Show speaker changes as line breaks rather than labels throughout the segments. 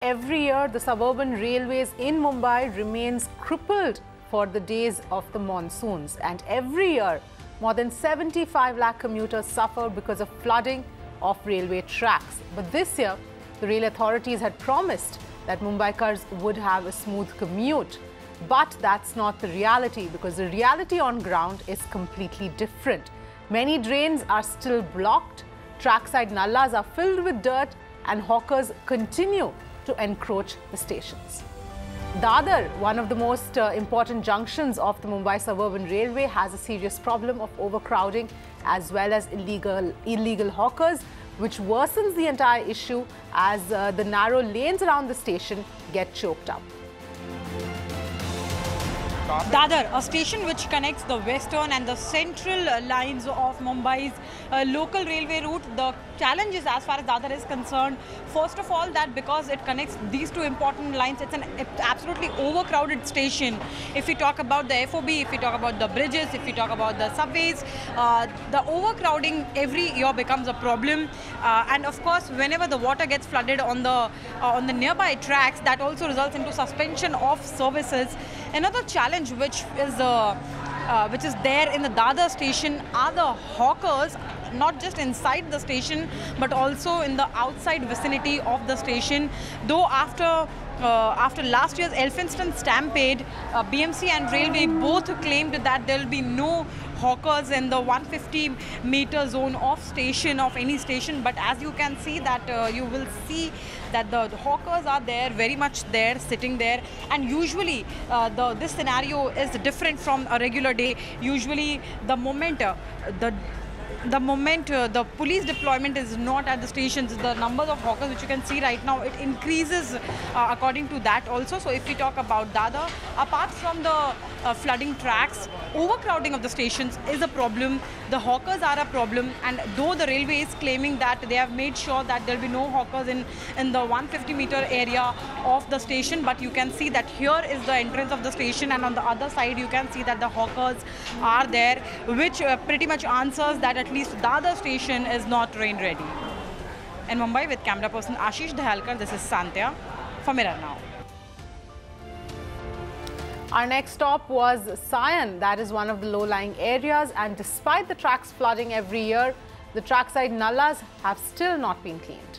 Every year, the suburban railways in Mumbai remains crippled for the days of the monsoons. And every year, more than 75 lakh commuters suffer because of flooding of railway tracks. But this year, the rail authorities had promised that Mumbaikars would have a smooth commute. But that's not the reality, because the reality on ground is completely different. Many drains are still blocked, trackside nallas are filled with dirt, and hawkers continue to encroach the stations. Dadar, one of the most important junctions of the Mumbai Suburban Railway, has a serious problem of overcrowding as well as illegal hawkers, which worsens the entire issue as the narrow lanes around the station get choked up.
Dadar, a station which connects the western and the central lines of Mumbai's local railway route. The challenge is, as far as Dadar is concerned, first of all, that because it connects these two important lines, it's an absolutely overcrowded station. If we talk about the FOB, if we talk about the bridges, if we talk about the subways, the overcrowding every year becomes a problem. And of course, whenever the water gets flooded on the nearby tracks, that also results into suspension of services. Another challenge which is there in the Dadar station are the hawkers, not just inside the station but also in the outside vicinity of the station. Though after last year's Elphinstone stampede, BMC and Railway both claimed that there will be no hawkers in the 150-meter zone of any station. But as you can see that you will see that the hawkers are there, very much there, sitting there. And usually this scenario is different from a regular day. Usually the moment the police deployment is not at the stations, the numbers of hawkers which you can see right now, it increases according to that also. So if we talk about Dadar, apart from the flooding tracks, overcrowding of the stations is a problem. The hawkers are a problem, and though the railway is claiming that they have made sure that there will be no hawkers in the 150-meter area of the station, but you can see that here is the entrance of the station, and on the other side you can see that the hawkers are there, which pretty much answers that at least Dadar station is not rain ready. In Mumbai, with camera person Ashish Dahalkar, this is Santya for Mirror Now.
Our next stop was Sion, that is one of the low-lying areas, and despite the tracks flooding every year, the trackside nallas have still not been cleaned.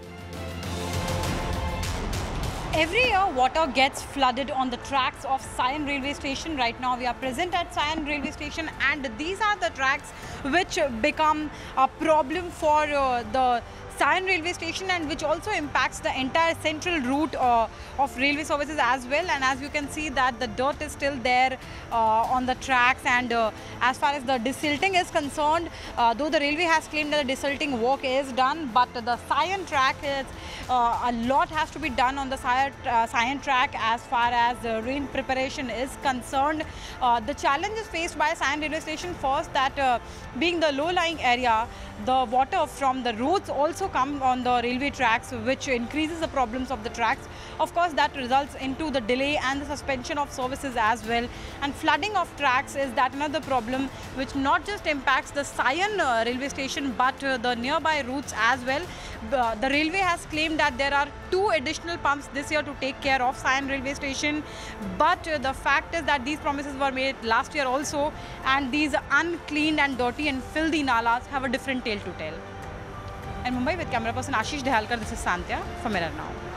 Every year, water gets flooded on the tracks of Sion railway station. Right now, we are present at Sion railway station, and these are the tracks which become a problem for the Sion railway station, and which also impacts the entire central route of railway services as well. And as you can see that the dirt is still there on the tracks, and as far as the desilting is concerned, though the railway has claimed that the desilting work is done, but the Sion track is a lot has to be done on the Sion track as far as rain preparation is concerned. The challenge is faced by Sion railway station first, that being the low-lying area, the water from the roads also come on the railway tracks, which increases the problems of the tracks. Of course, that results into the delay and the suspension of services as well. And flooding of tracks is that another problem which not just impacts the Sion railway station but the nearby routes as well. The railway has claimed that there are 2 additional pumps this year to take care of Sion railway station, but the fact is that these promises were made last year also, and these uncleaned and dirty and filthy nalas have a different tale to tell. In Mumbai, with camera person Ashish Dahalkar, this is Santya for Mirror Now.